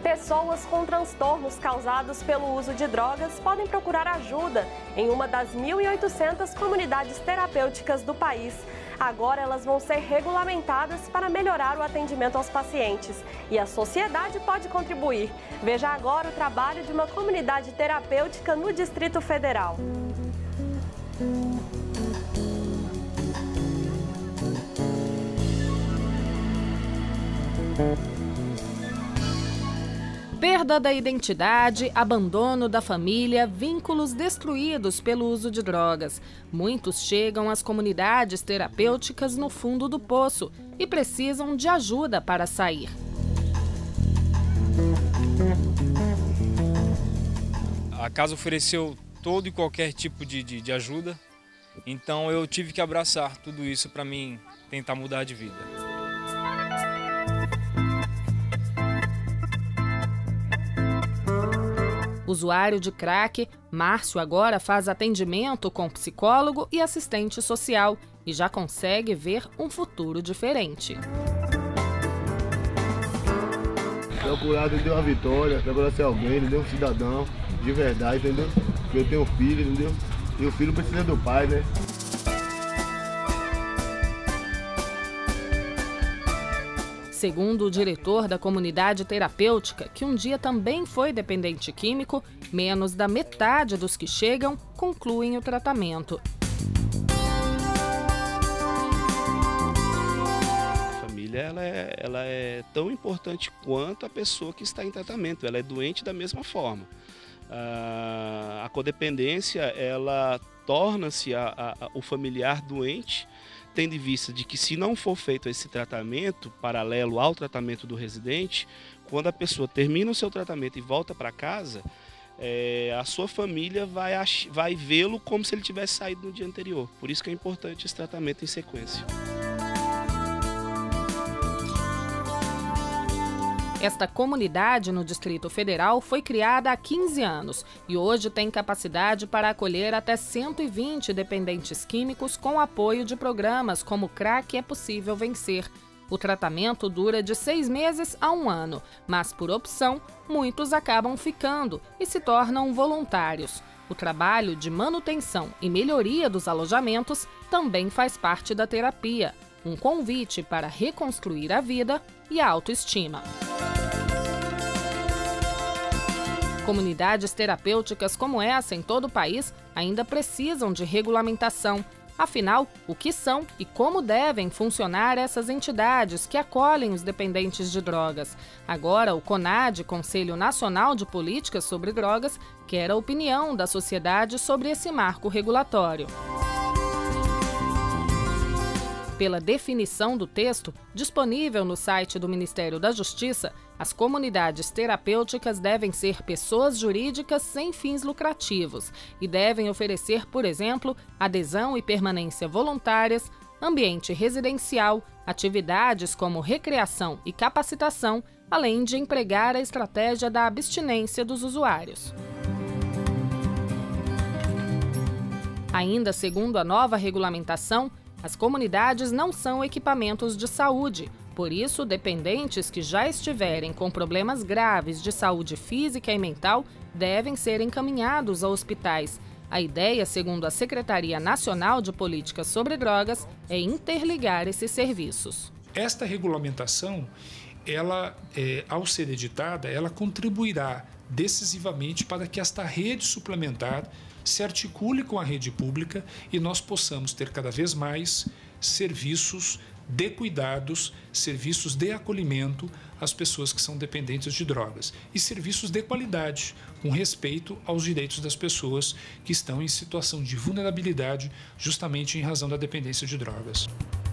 Pessoas com transtornos causados pelo uso de drogas podem procurar ajuda em uma das 1.800 comunidades terapêuticas do país. Agora elas vão ser regulamentadas para melhorar o atendimento aos pacientes. E a sociedade pode contribuir. Veja agora o trabalho de uma comunidade terapêutica no Distrito Federal. Perda da identidade, abandono da família, vínculos destruídos pelo uso de drogas. Muitos chegam às comunidades terapêuticas no fundo do poço e precisam de ajuda para sair. A casa ofereceu todo e qualquer tipo de ajuda, então eu tive que abraçar tudo isso para mim tentar mudar de vida. Usuário de crack, Márcio agora faz atendimento com psicólogo e assistente social e já consegue ver um futuro diferente. Procurar entendeu a vitória, procurar ser alguém, entendeu? Um cidadão de verdade, entendeu? Porque eu tenho um filho, entendeu? E o filho precisa do pai, né? Segundo o diretor da comunidade terapêutica, que um dia também foi dependente químico, menos da metade dos que chegam concluem o tratamento. A família ela é tão importante quanto a pessoa que está em tratamento, ela é doente da mesma forma. A codependência ela torna-se o familiar doente, tendo em vista de que se não for feito esse tratamento paralelo ao tratamento do residente, quando a pessoa termina o seu tratamento e volta para casa, a sua família vai vê-lo como se ele tivesse saído no dia anterior. Por isso que é importante esse tratamento em sequência. Esta comunidade no Distrito Federal foi criada há 15 anos e hoje tem capacidade para acolher até 120 dependentes químicos com apoio de programas como Crack é Possível Vencer. O tratamento dura de 6 meses a 1 ano, mas por opção, muitos acabam ficando e se tornam voluntários. O trabalho de manutenção e melhoria dos alojamentos também faz parte da terapia, um convite para reconstruir a vida e a autoestima. Comunidades terapêuticas como essa em todo o país ainda precisam de regulamentação. Afinal, o que são e como devem funcionar essas entidades que acolhem os dependentes de drogas? Agora, o CONAD, Conselho Nacional de Políticas sobre Drogas, quer a opinião da sociedade sobre esse marco regulatório. Pela definição do texto, disponível no site do Ministério da Justiça, as comunidades terapêuticas devem ser pessoas jurídicas sem fins lucrativos e devem oferecer, por exemplo, adesão e permanência voluntárias, ambiente residencial, atividades como recreação e capacitação, além de empregar a estratégia da abstinência dos usuários. Ainda segundo a nova regulamentação, as comunidades não são equipamentos de saúde. Por isso, dependentes que já estiverem com problemas graves de saúde física e mental devem ser encaminhados a hospitais. A ideia, segundo a Secretaria Nacional de Políticas sobre Drogas, é interligar esses serviços. Esta regulamentação, ao ser editada, ela contribuirá decisivamente para que esta rede suplementar se articule com a rede pública e nós possamos ter cada vez mais serviços de cuidados, serviços de acolhimento às pessoas que são dependentes de drogas e serviços de qualidade, com respeito aos direitos das pessoas que estão em situação de vulnerabilidade justamente em razão da dependência de drogas.